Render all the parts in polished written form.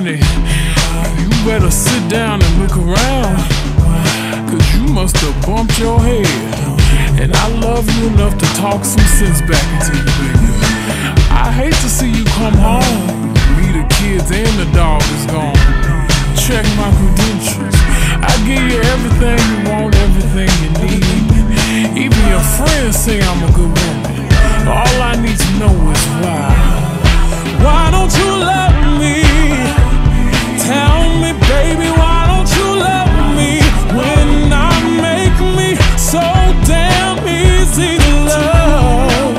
honey, you better sit down and look around, 'cause you must have bumped your head. And I love you enough to talk some sense back into you, baby. I hate to see you come home, me, the kids, and the dog is gone. Check my credentials. I give you everything you want, everything you need. Even your friends say I'm a good woman. All I need to know is why. Why don't you love me? Tell me, baby, why don't you love me? When I make me so damn easy to love.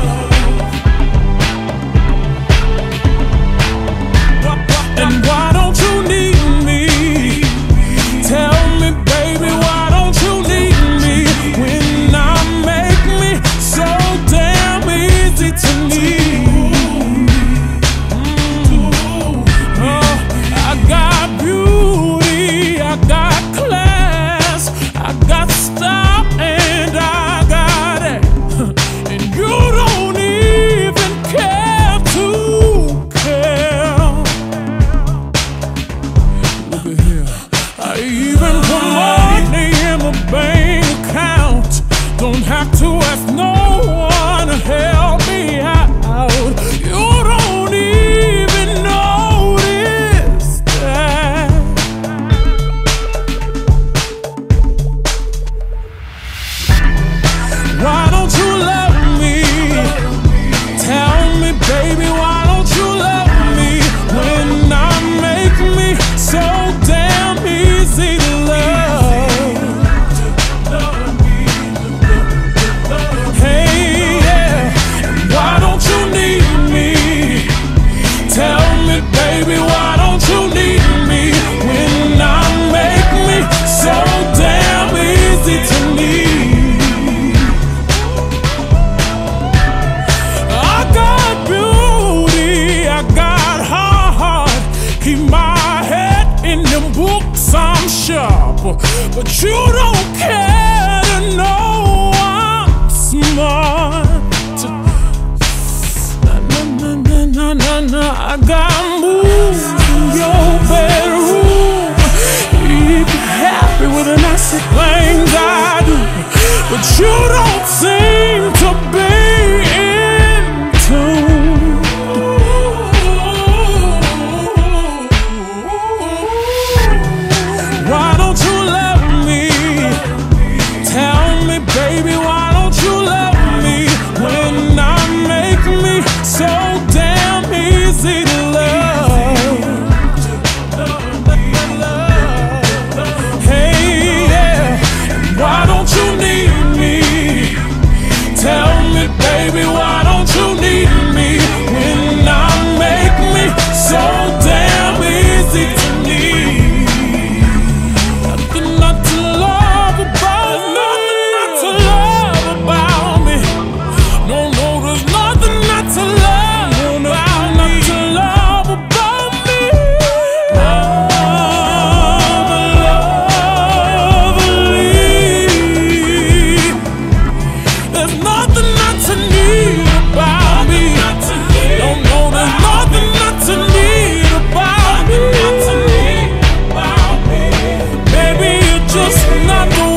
And why don't you need me? Tell me, baby, why don't you need me? When I make me so damn easy to need. I got beauty, I got class, I got style, and I got it. And you don't even care to care. Look at here, I even put money in my bank account. Don't have to ask no one to help me out. You don't even notice that. Why don't you love me? Tell me, baby, why don't you love me? When I make me so damn easy to love. Hey, yeah, why don't you need me? Tell me, baby, why don't you need me? When I make me so damn easy to need. I got beauty, I got heart. Keep my head in them books, I'm sharp. But you don't care to know I'm smart. I got moves in your bedroom. You be happy with the nasty things I do, but you don't seem to be into. Why don't you love me? Tell me, baby, why don't you love me? When I make me so damn easy to love. Hey, yeah, why don't you need me? Tell me, baby, why don't you need me? When I make me so damn easy to need. Nothing not to love about, nothing not to love about me. No, there's nothing not to love about, not to love about me. I'm lovely. There's nothing not to need about me. No, there's nothing not to need about me. Baby, you're just not the